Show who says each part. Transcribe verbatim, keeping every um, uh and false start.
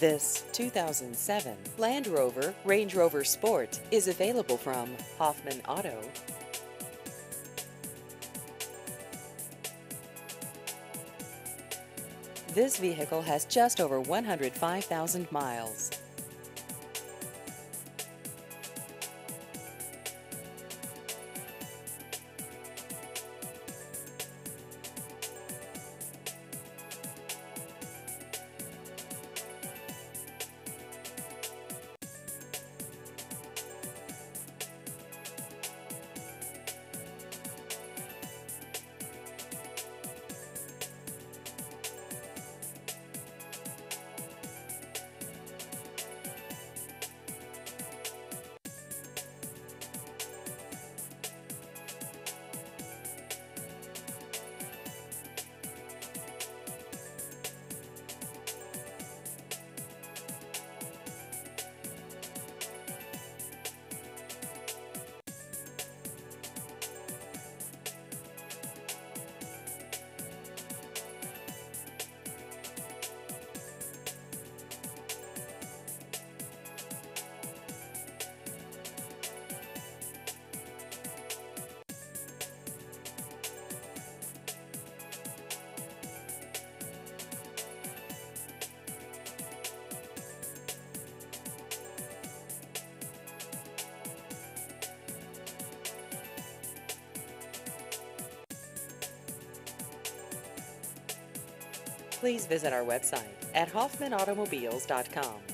Speaker 1: This two thousand seven Land Rover Range Rover Sport is available from Hoffman Auto. This vehicle has just over one hundred five thousand miles. Please visit our website at hoffman automobiles dot com.